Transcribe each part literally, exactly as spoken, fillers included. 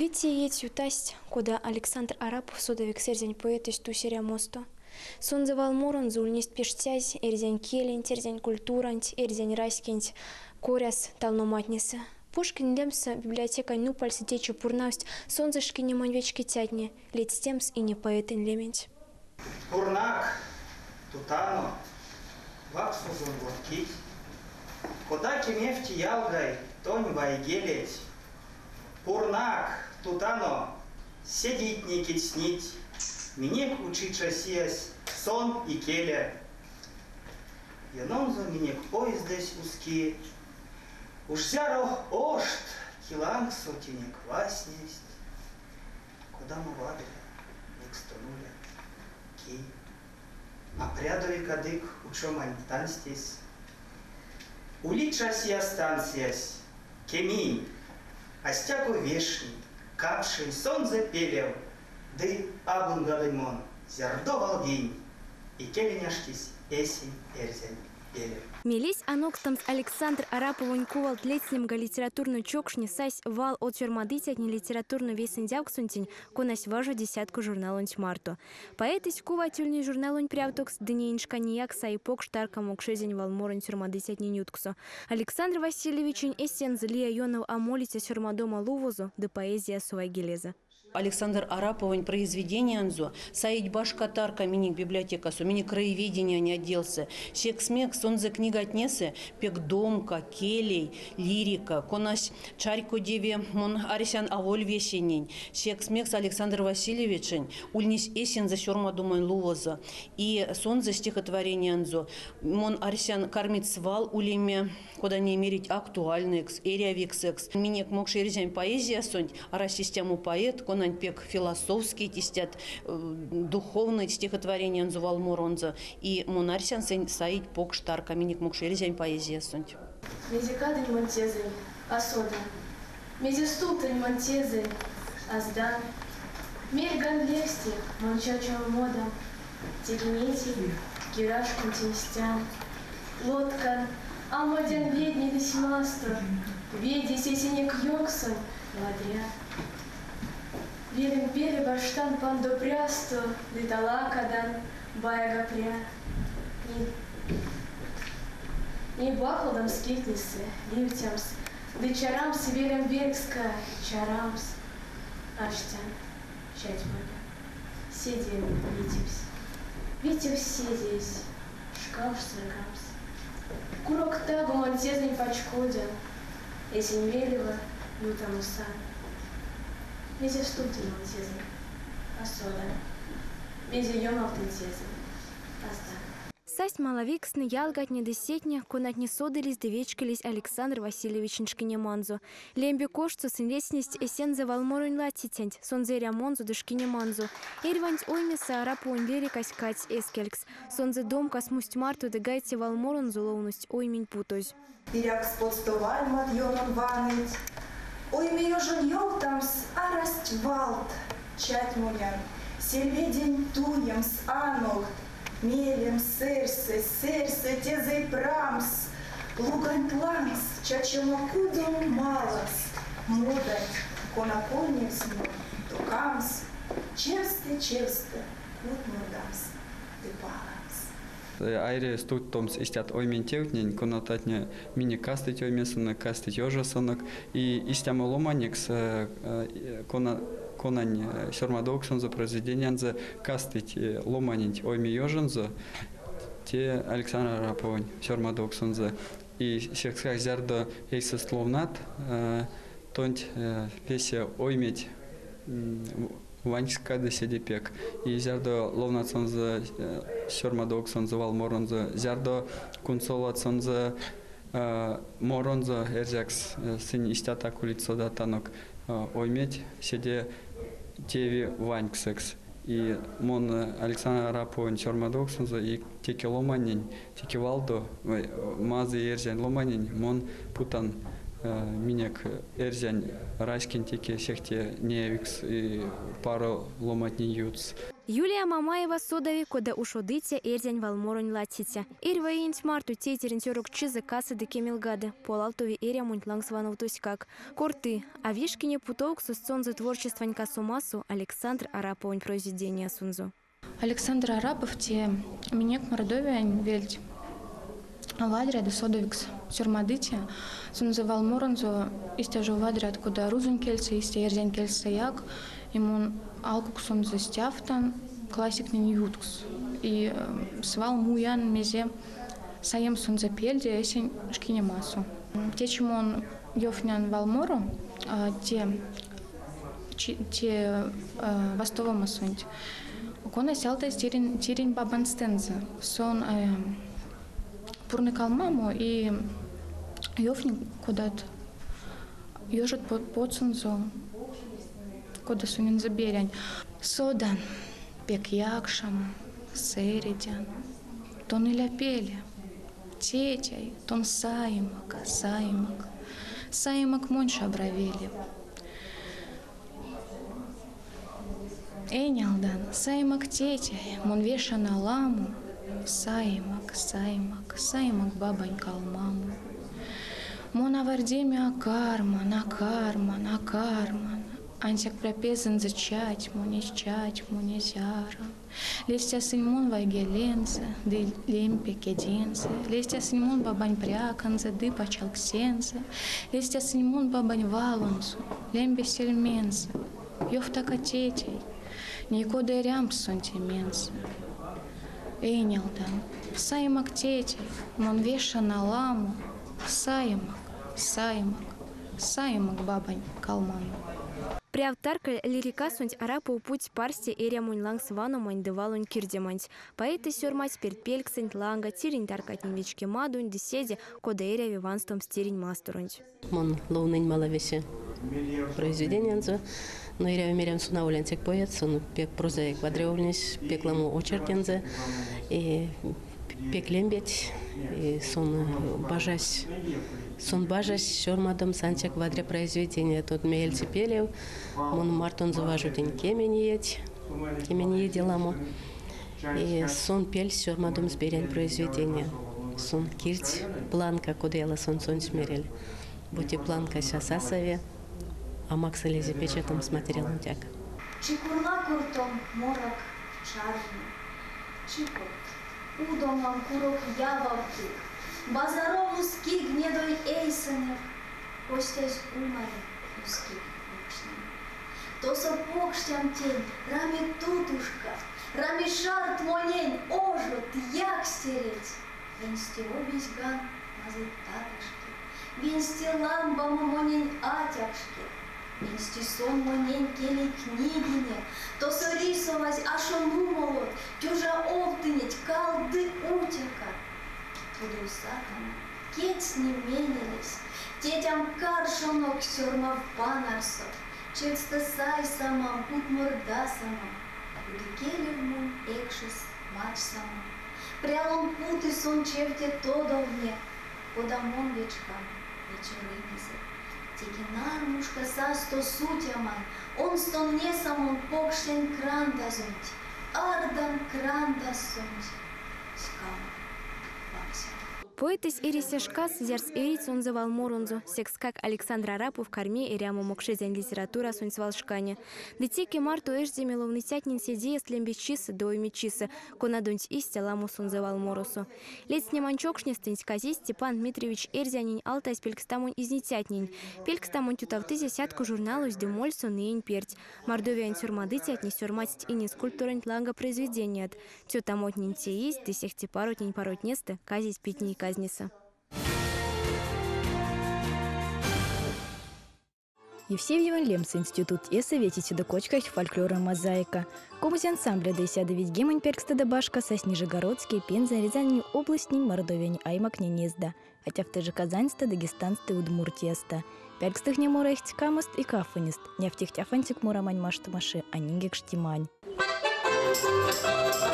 Витя еть ютасть, куда Александр Арапов судовик серзень поэт из тусеря мосто. Сон завал морон зульнист пештязь, эрзень келень, терзень культурант, эрзень райскинт, коряс талноматниса. Пушкин лемса библиотека ну пальцы течу пурнавсть, сон зашкине манвечки тятне, лет стемс и не поэтен лемень. Пурнак, тутано, ваксу зунгловкить, куда кемефти ялгай, тонь вайгелеть. Пурнак, тутано, сидеть не киснить, мне учить шасиясь, сон и келя. Янонзо мне поезд здесь узкие, уж зяро ошт, киланг сотенек васнесть. Куда мы вадри, ник стонули, ки, а прядови кадык учем антанстись. Улить шасия станциясь, кеминь, Остягу вешний, капший сон запелев, ды абун гадаймон, зярдовал день, и келеняштись эсень эрзень пелев. Мелись анокстамс Александр Араповын кувал тлетснемга литературную чокшни сась вал от чермадытятни литературную весен дявксунтень, конась важу десятку журналонь марту. Поэтись кувательный журналонь прявтокс дынеиншка нияк сайпок штаркамок шезень вал морон чермадытятни нютксу. Александр Васильевичень эссен злия йонов амолите чермадома лувозу, да поэзия суайгелеза. Александр Араповын произведение анзо, саить башка тарка миник библиотека, су миник краеведения не отделся. Шекс-мек сонзе книга отнесе, пек домка, келей, лирика, конась чарько деве, мон арисян аволь весенень. Шекс-мек Александр Васильевичень, ульнись эсен за сёрма думань лувоза. И сонзе стихотворение анзо, мон арисян кормит свал улиме, куда не мерить актуальный экс, эриавикс экс. Миник мокши резень поэзия сонь, ара систему поэт, кон пек философский тестят, духовное стихотворение анзувал моронза и монарсян саить пок штарка миник мокшерзянь поэзия сунть. Мезикадень монтезень, асода, мезистултень монтезень, аздан, мельган лести, мончачом модом, тегмети, гирашкин тенстян, лодка, амоден ведни весьмастро, веди сесенек йоксон, ладря. Верим пели баштан пандо прясто, летала кадан, бая гапря. Не бахладам скитнисы, ливтямс, да чарамс верим бергска, чарамс. Аштян, чать моя, сидим, витимс. Витимс сидись, шкаф срыкамс. Курок тагу монтезный пачкодян, эсень велева, ютам усан. Везде стутин монтезный, асода, везде йомал тентезный, аздан. Састь маловиксны ялгатне десетне, конатне содылись девечкались Александр Васильевич Ншкинеманзу. Лемби кошцу синлеснисть эсен завал морунь латитенть, сонзеря монзу дышкине манзу. Эрванть оймеса арапуон верикась кать эскелькс, сонзе дом космусть марту дегайте вал морун зуловность оймень путозь. Як сподстоваль мат йонон ванить, ойме йожон йолтамс арасть валт, чать моян, сельведень туемс анохт, мелем серсе, серсе, тезей прамс, лугань планс, чачемакудом малас, модать, конаконец мой, тукамс, черсте, черсте, кут модамс, ты паламс. Айре стут томс истят оймен теутнень, конотатне мини кастыть оймесонок, кастыть ожасонок, и истямо ломаникс, кона конань сёрмадоксонзо произведениянзо кастыть ломанить ойми ёжонзо, те Александр Араповын сёрмадоксонзо. И сексхах зярдо эйсо словнат, тонть песе ойметь ванчскады седепек. И зярдо ловнатсонзо сёрмадоксонзо валморонзо, зярдо кунсолатсонзо моронзо эрзякс сын истята кулицо да танок ойметь седе теви ваньксекс. И мон Александр Араповын сёрмадоксонзо и теки ломанень, теки валдо мазы эрзянь ломанень, мон путан минек эрзянь райскин теки сехте неевикс и пару ломатни ютс. Юлия Мамаева содави, кода ушодыте эрдень валморунь латите. Ир воинт марту тейтерин тёрок чизы касы деке милгады. Полалтови эря мунтланг сванов как. Корты, а вишкине путовк сусцон за творчествонька сумасу Александр Араповень произведения сунзу. Александр Арапов те минек мордовиань вельть. Вадре до содовикс сюрмадыте, сунзу валморунзу, истяжу вадре откуда рузун кельце, истя эрдень кельце як, имун алкуксун застяфтан, классик не юткс. И свал муян мезе саем сунза пельде, эсень шкине массу. Те, чему он ёфнян валмору, те, те востова масунть. Кона сялта тирин тирин бабан стенза. Сон пурны калмаму и ёфник куда-то ёжит под подсунзу, куда сунин заберянь. Содан пек якшам, середян, тон и ляпели, тетяй, тон саимак, саимак, саимак монша бравели. Эйнялдан, саимак тетяй, мон веша на ламу, саимак, саимак, саимак бабань калмаму. Мона вардемя карма, на карма, на карма. Антяк пропезан за чатьму, не чатьму, не зяра. Лестя сыньмон вайгелензе, ды лемпе кедензе. Лестя сыньмон бабань пряканзе, ды пачалксензе. Лестя сыньмон бабань валонзу, лембе сельмензе. Ёфтака тетей, никода рямп сантимензе. Эйнялдан, саимак тетей, мон веша на ламу. Саимак, саимак, саимак бабань калмаму. Приавтарка лирика сунть арапу путь парсте эря муньланг свану мань девалунь кирдеманть. Поэты сюрмать перпельк сэнть ланга, тирень таркатнин вечки мадунь, деседи, кода эря виванством стирень мастурунь. Мон лоунынь малавесе произведение анзо, но эря умерям сунаулянцек поэт, сон пек прозаик вадреовлнись, пек ламу очеркензе, и пек лембеть, и сон бажась. Сон бажась сюрмадом сантяк вадре произведение. Тот мельцы пелев, мон мартон заважутень кемениеть, кемениети ламу. И сон пель сюрмадом сберень произведение. Сон кирть планка, кудела сон сон смерель. Будьте планка сасасове, а макса лезе печатом с материалом тяг. Чикурла куртом морок чарный, чикот, удомам курок явавки. Базаров узки гнедой эйсенер, костясь умаре узки покшнем. То сапокштям тень, рами тутушка, рами шарт монень, ожут, як стереть. Венсти обись ган, мазы татышки, венсти ламба монень атяшки, венсти сон монень кели книгине, то сорисовась ашону молот, тюжа овтынеть, калды утяка. Удусатам, кеть не менились, тетям каршонок сёрмав панарсо, чекста сай самам, пут морда самам, удикелевмун экшис мач самам. Прялон путы сон чевте тодовне, подамон вечкам, вечерынизе. Текинармушка састо сутяман, он стон не самон покштен кранда зунть, ардан кранда сунть, скам. Поэтес ирисешкас зерс ириц он завал морунзу, секскак Александр Арапов корме и ряму мокшезен литература сунь свалшкане. Детеки марту эжди миловны тятнин седея слемби чисы до ими чисы, конадунть истя ламу сун завал морусу. Лет сниманчокшне стынть кази Степан Дмитриевич эрзянин алтайс пелькстамунь изнитятнин. Пелькстамунь тютавтызе сятку журналу с демольсу нынь перть. Мордовиан сюрмады тятни сюрматить и не скульптурень ланга произведения. Тютамотнин те есть, десех типаротнин паротнесты, казись питни казница. Евсевьеван Лемс институт и советите до кочках фольклора мозаика. Кобусь ансамбля да ися давить гемань перкста да башка со Снижегородский, Пенза, Рязань, областни, Мордовяне, Аймак, Ненезда. Хотя в ты же Казаньста, Дагестанста, Удмуртиеста. Перкстых не мора ихть камост и кафанист. Не втих тяфантик мора мань машта маши, а нингек штимань.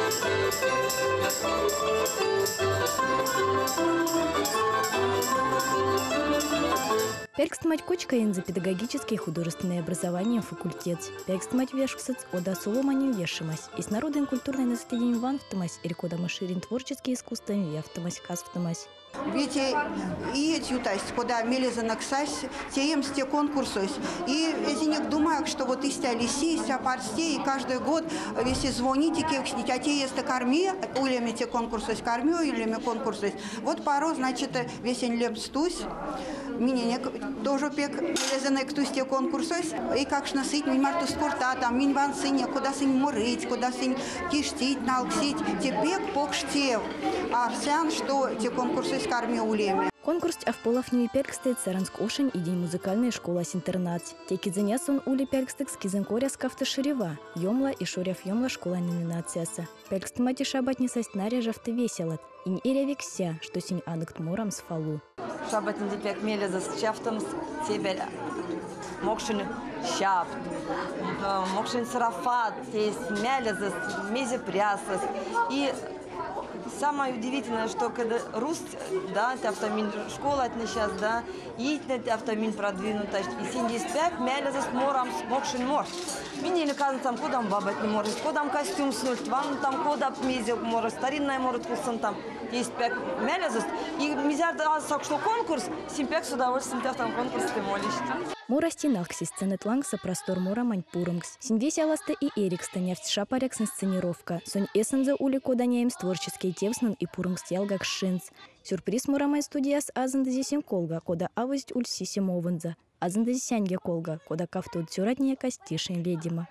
Перкстмать кочкаен за педагогическое и художественное образование факультет. Перкстмать вешксац ода соломанем вешимась. И с народом культурной наследием ванфтамась, и рекода маширин творческие искусства вяфтамась, касфтамась. Ведь и тютасть, куда мелеза наксась, теем сте конкурсось. И я думаю, что вот истя лиси, истя парсте, и каждый год, если звоните, а те есть корми, улеми те конкурсось корми, улеми конкурсось. Вот пару, значит, весень лепстусь. Мне тоже пек мелеза ктусь те конкурсось. И как ж насыть, мин марту спорта, там, мин ван сыне, куда сынь морыть, куда сынь киштить, налксить. Те пек покштев. А арсян, что те конкурсы Конкурс Авполов не перкстет Саранск Ошень и день музыкальной школы с интернат. Теки занясон ули перкстек с кизенкоря с кафта шерева. Йомла и шорев йомла школа номинацияса. Перкст мати шабатни состнаря жавты веселот. И не иревикся, что синь аныкт морам с фалу. Шабатни депек мелеза с чафтом с теперь мокшин щап. Мокшин сарафат, есть мелеза, мези прясас. И самое удивительное, что когда руст, да, автомин школа от сейчас, да, и автомин продвинутый, и семьдесят пять мелеза с мором, с мокшин мор. Мне не кажется, там куда бабать не может, куда костюм снуть, вам там куда мези может, старинная может вкусно там. Есть пять мелеза, и мизар так что конкурс, симпек с удовольствием там конкурс ты молишь. Мора стенахкси сценет лангса простор мора маньпурумкс. Синдвеся ласта и Эрик станявц шапарекс сценировка. Сонь эссенза ули коданяем творческие тевснен и пурумкс ялгак шинц. Сюрприз мора май студия с азанда зисим колга, кода авозить уль сисим овенза. Азанда зисянге колга, кода кафтуд тюратния костишин ледима.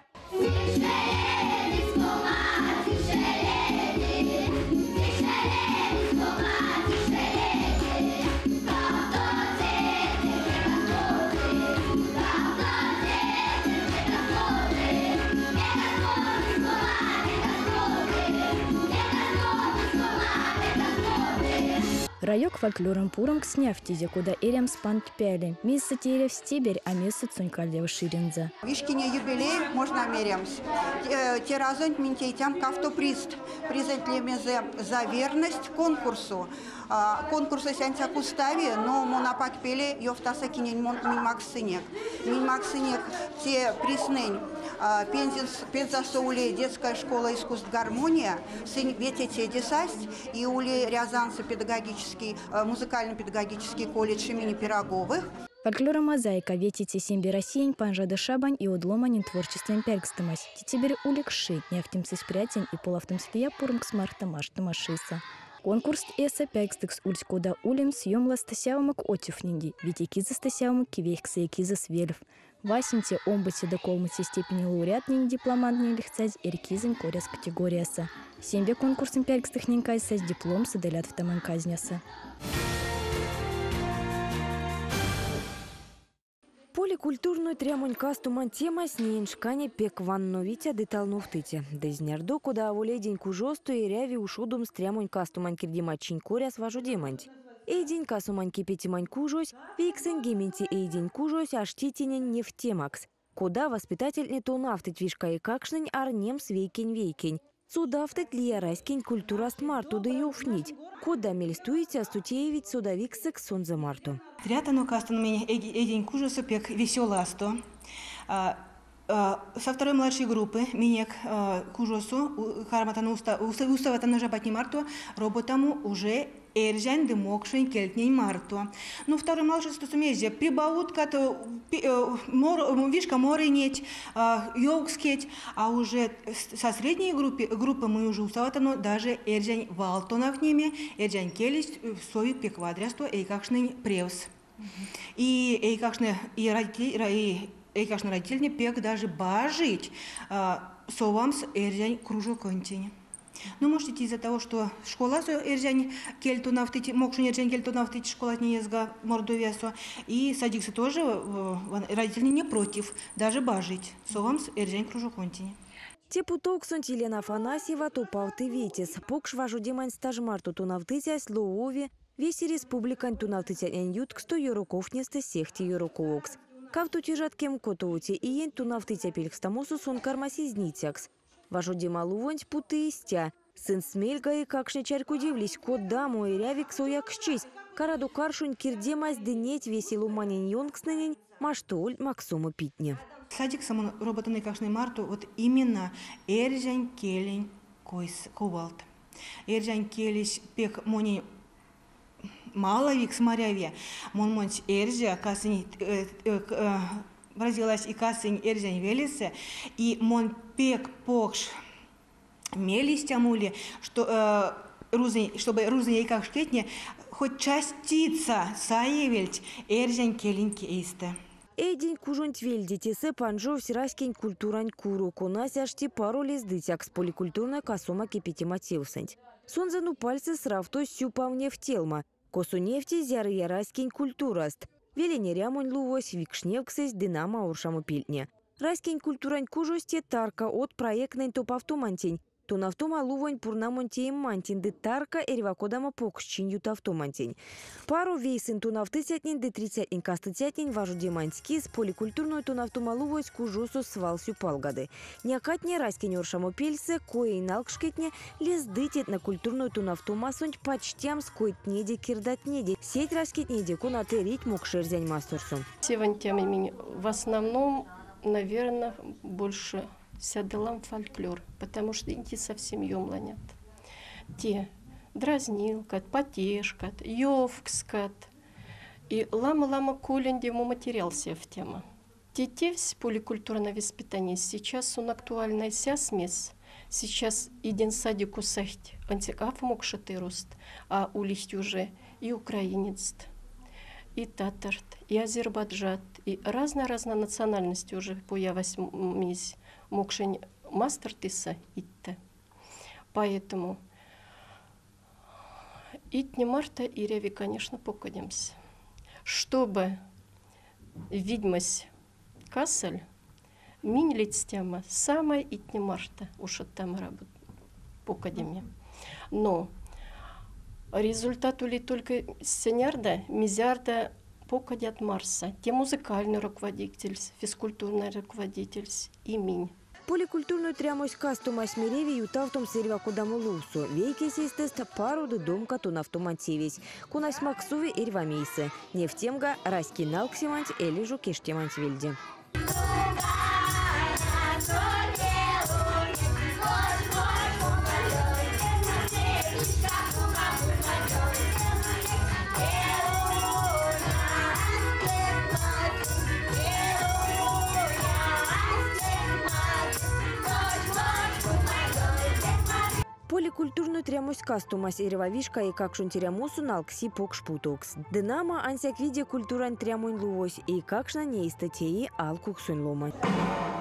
Райок фольклором пуром к сняфтизе, куда эрям спант пяли. Месяца терев стеберь, а месяца цунькальдева ширинза. Вишкине юбилей можно мерямс. Те разонь минтейтям кафто приз. Призент лемезе за верность конкурсу. Конкурсы сянца кустави, но монапак пели ёфтаса кинень минмак сынек. Минмак сынек те приснень. Пензаса ули детская школа искусств гармония, сын ветете десасть и ули Рязанцы педагогический, музыкально-педагогический колледж имени Пироговых. Фольклора мозаика ветите семьби Россиень, панжада шабань и одломанин творчеством перкстамась. Титибери уликши, нефтимцы спрятень и полавтым спия пурмкс марта машта машиса. Конкурс эса перкстекс ульс кода улим съемла стасявамак отюфнинги, ведь экиза стасявамак кивейхкса экиза свельф. Васинте омбате до колмати степени лауреатнин дипломантнин лихцать эркизен коряс категорияса. Семьбе конкурсом перкстехнинкайса с диплом саделят в таманказняса. Поликультурную трямонькасту тема с нейншкане пек ванновитя деталнуфтыте. Дезнярдо, куда волей кужосту и ряви ушудум с трямонькасту манкирдима чинькоря сважу деманти. Эйдень касу маньки пяти манькужось, виксен гементи эйдень кужось, аж титинен нефтемакс. Куда воспитатель не то нафтыть вишка и какшнень арнем свейкень-вейкень. Судафтать ли ярайскень культура смарту да юфнить. Куда мельстуете астутеевить судовик сексон за марту. Трятану кастан меня эйдень кужосу пек веселасто. Со второй младшей группы минек кужосу харматану уставатану жабатни марту роботаму уже эржань дымокшень кельтней марту. Ну второй младший стосумезе прибаут като вишка море неть йогскеть, а уже со средней группы группы мы уже уставатану даже эржань валтонах ними эржань келесть сови пеквадрясто и какшный превс. И и какшный и родители и как на родительне пек даже бажить совамс эрзянь кружок контине. Ну, может идти из-за того, что школа со эрзянь кельту нафтить, мокшин эрзянь кельту нафтить школа не езга мордовесу. И садиксы тоже родители не против даже бажить совамс эрзянь кружок контине. Тепуток сон Елена Афанасьева тупавты ветис. Покш важу демань стажмарту тунавтытя слоуви, весь республикань тунавтытя эньют, ксто юроков несте сехти юроковокс. Кавту тяжаткем котоути и ень тунавты тепельк стамосу сон кармаси знитякс. Важу демалувонь путы истя. Сын смельга и какшне чарку дивлись, кот даму и рявик сояк счесть. Караду каршунь кирдемась дынеть веселу манень йонгснынень, маштоль максому питне. Садик самон роботанный кашный марту вот именно эржань келень койс ковалт. Эржань келись пек мони маловик смаряве. Мон монч эржа касынь бразилась и касынь эржань велесе и мон пек покш мелись тямули, что рузы, чтобы рузы и как шкетне хоть частица саевельть эржань келень кейсте. Эйдень кужунт вельдетесе панжов сираскень культурань куру, конась ашти пару лездытяк с поликультурной косома кипити мативсэнть. Сонзану пальцы сравто сюпавне в телма, косу нефти зяры яраскень культураст. Велене рямонь лувось викшневксэсь динамо уршаму пильне. Раскень культурань кужосте тарка от проектнень топавтомантень. Тон автома лувонь пурнамонтеем мантин де тарка эревакодама покшчин ютавтомантень. Пару вейсын тон автысятнень де тридцатнень кастыцятнень важу деманьски с поликультурной тон автома лувось кужосу свалсю палгады. Някатне раскень оршамо пельсе, кое и налкшкетне лездытет на культурную тон автома сонь почтям скойтнеде кирдатнеде. Сеть раскетнеде кунаты ритму кшерзянь мастерсу. Сегодня в основном, наверное, больше сядалам фольклор, потому что инти совсем ёмланят. Те дразнилкат, потешкат, ёвкскат. И лама-лама коленде му материал сев тема. Тетевсь поликультурное воспитание сейчас он актуальная ся смес. Сейчас иден садику сахть антикаф мокшатый рост, а у лихти уже и украинец, и татарт, и азербайджат, и разно-разно национальности уже появилась мись. Мокшень мастер тиса итте. Поэтому итне марта и реви, конечно, покадемся. Чтобы видимость кассель, минь лить тема, самая итне марта уж от там работа покадеме. Но результат ули только сенярда, мизярда покадят Марса. Те музыкальный руководитель, физкультурный руководитель и минь. Поликультурную трямось кастума смиреви ютавтом сервакудаму лусу. Вейки систест пару де дом катун автомативись. Кунась максуви ирвамейсы. Нефтемга раскинал ксиманть или жукештеманть вильди. Поликультурную трямось кастумас иревавишка и как шунтерямусу налкси покшпутокс. Динамо ансяк виде культурань трямонь лувось и какшна неистатеи алкуксунь ломать.